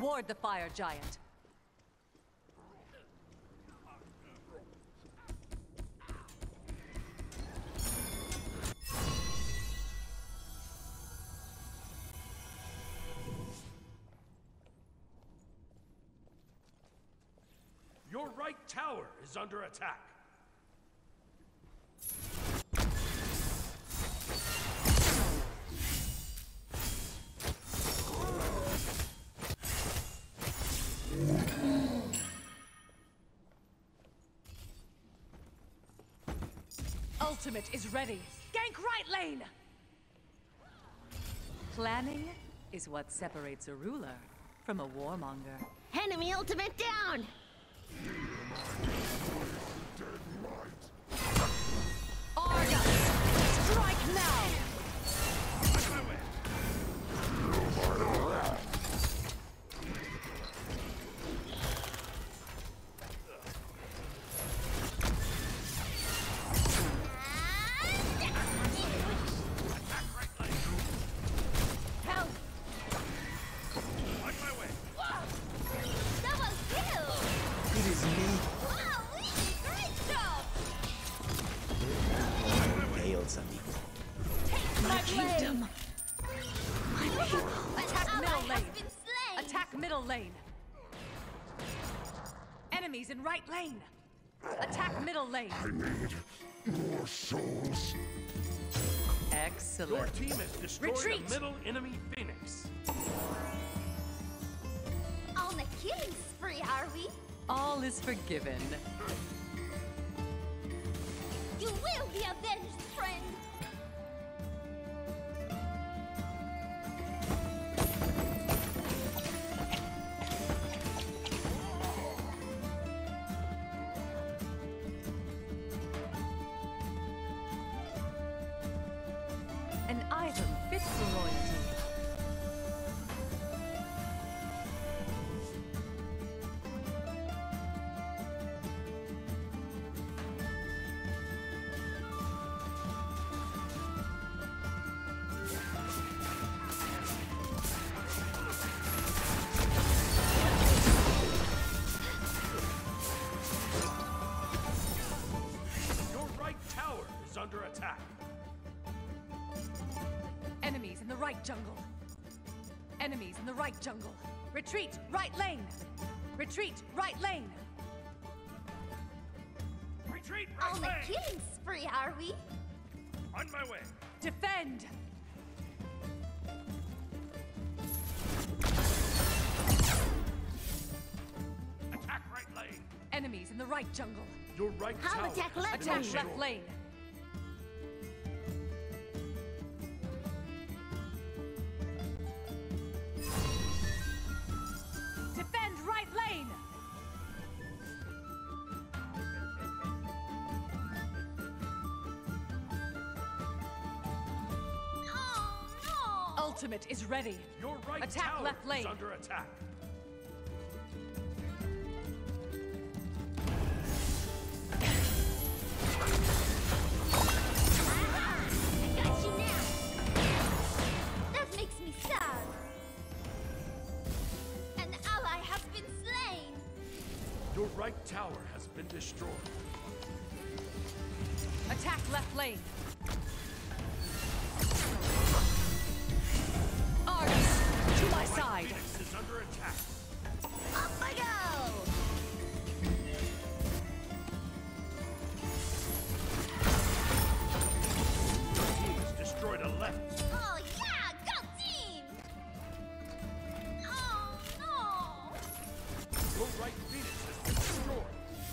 toward the fire giant. Your right tower is under attack. Ultimate is ready. Gank right lane! Planning is what separates a ruler from a warmonger. Enemy ultimate down! Argus! Strike now! Help! On my way. Double kill! It is me. Wow, great job! Hails, amigo. My kingdom! Attack middle lane. Been slain. Attack middle lane! Enemies in right lane! Attack middle lane! I need more souls. Your Excellent. team has destroyed Retreat. a middle enemy Phoenix. On a killing spree, are we? All is forgiven. You will be avenged, friend! An item fit for royalty. Your right tower is under attack. Enemies in the right jungle. Enemies in the right jungle. Retreat, right lane. Retreat, right lane. Retreat right On a lane. killing spree, are we? On my way. Defend. Attack right lane. Enemies in the right jungle. Your right I'll tower attack has left been Attack lane. left lane. Defend right lane. Oh no! Ultimate is ready. Your right Attack tower left lane. is under attack. I got you now! That makes me sad. An ally has been slain! Your right tower has been destroyed. Attack left lane. Argus, to my Right side. Phoenix is under attack. Off I go! Your team has destroyed a left. Oh yeah! Go team! Oh no! Your right Phoenix has been destroyed.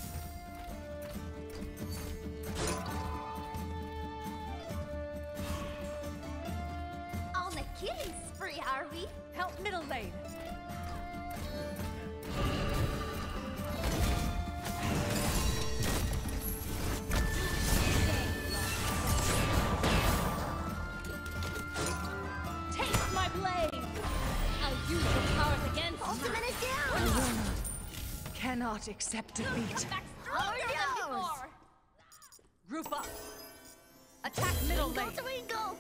On a killing spree, are we? Help middle lane. Take my blade! I'll use your powers against Ultimate is down! Cannot accept defeat. Back stronger than before! Group up. Attack middle Go lane. to Wingle!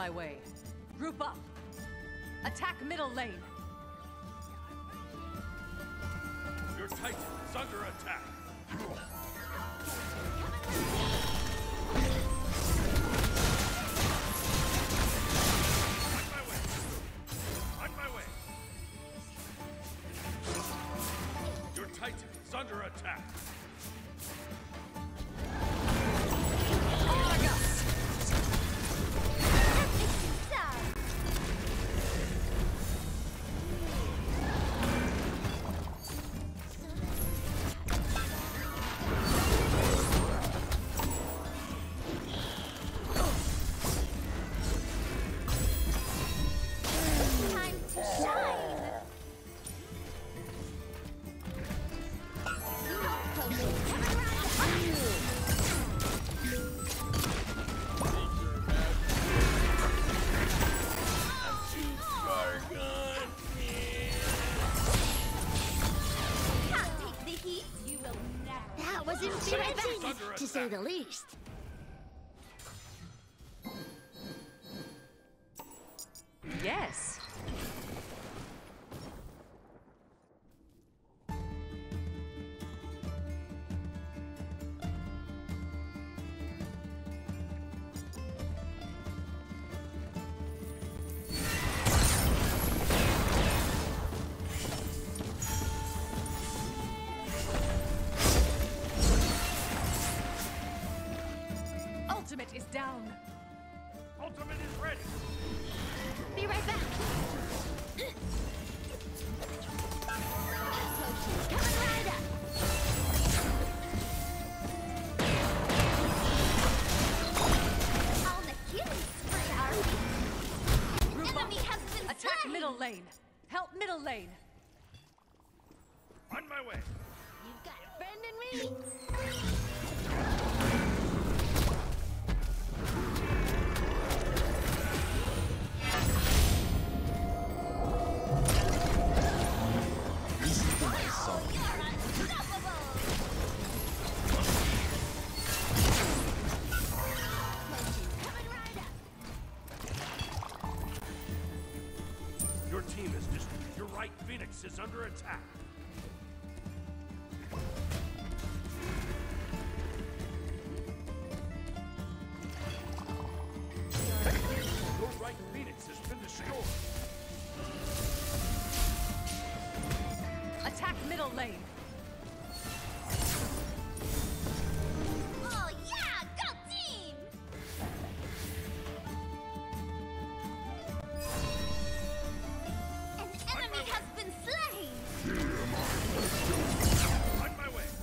my way. Group up. Attack middle lane. Your Titan is under attack. On my way. On my way. Your Titan is under attack. To say the least. Yes. Ultimate is down. Ultimate is ready. Be right back. Potions coming right up. On the killing spree, are we? Enemy has been Attack slain. middle lane. Help middle lane. On my way. You've got a friend in me. Your team is just. Your right Phoenix is under attack. Your right Phoenix has been destroyed. Attack middle lane. Oh yeah, go team! An enemy has been slain! On my way.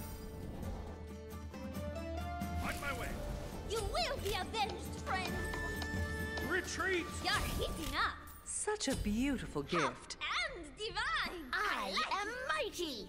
On my way. You will be avenged, friend! Retreat. You're heating up! Such a beautiful gift. And divine! I am mighty!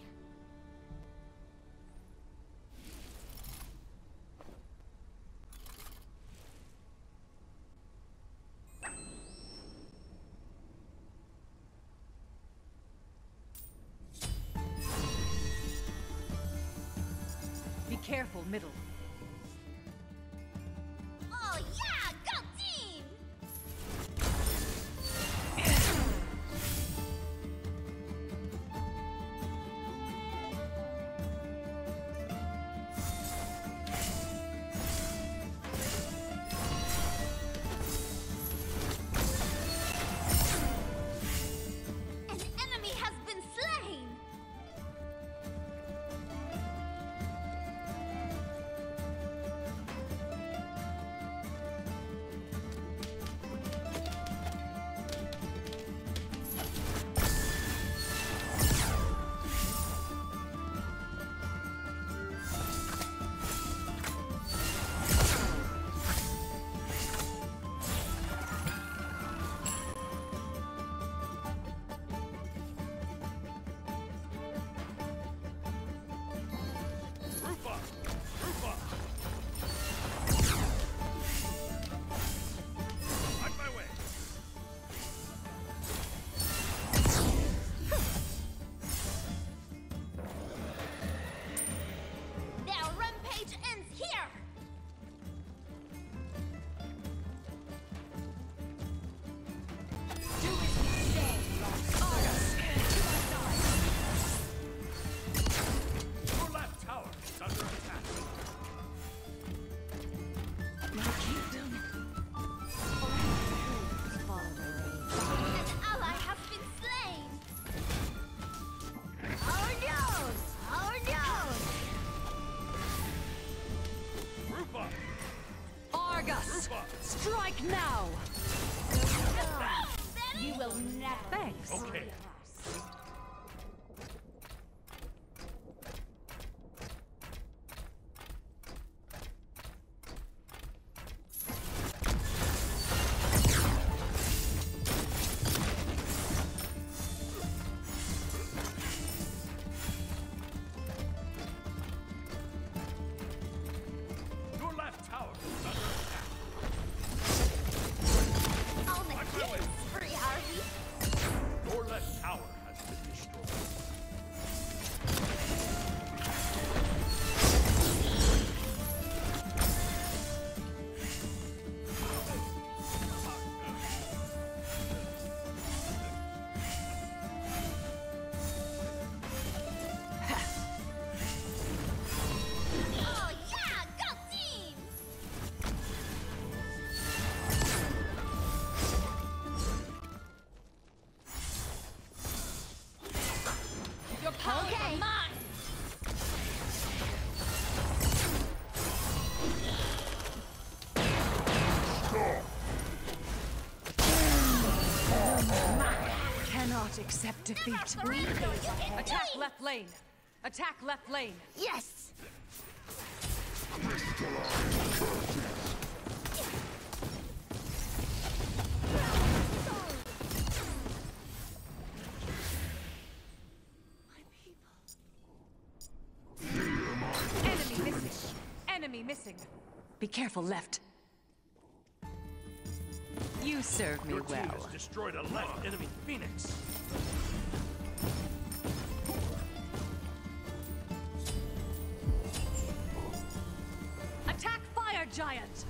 Be careful middle. Oh yeah, go team! An enemy has been slain! Argus! Strike now! You will never. Thanks. Okay. Your left tower is under attack. I'll make you free, Harvey. Your left tower has been destroyed. Oh yeah, go team! Your power is mine. Cannot accept defeat. Attack left lane. Attack left lane. Yes. Enemy missing. Enemy missing. Be careful left. You serve me Your team has well. destroyed a left enemy Phoenix. Attack fire giant.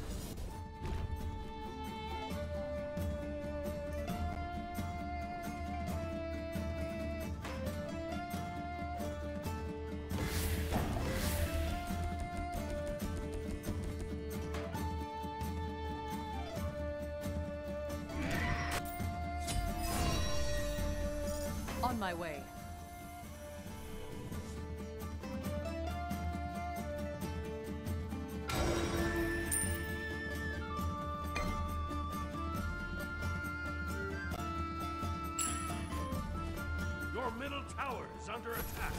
On my way. Your middle tower is under attack.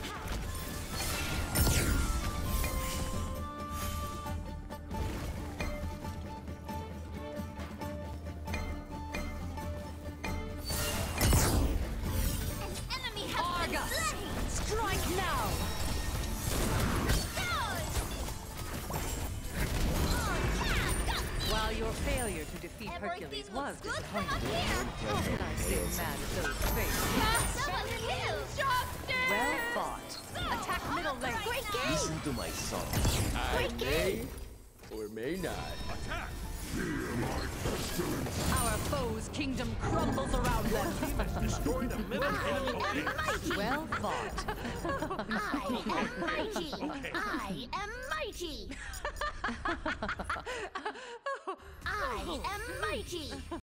Enemy has been Argus! slain. Strike now! While your failure to defeat Hercules Everything was looks good from disappointing, up here. how could I stay mad at those faces? Someone kill Justice! Well fought. Attack middle lane. Great game! Listen to my song. I may or may not. Attack! Our foe's kingdom crumbles around them. Destroyed a middle enemy. Okay. Well fought. I am mighty! Okay. I am mighty! I am mighty!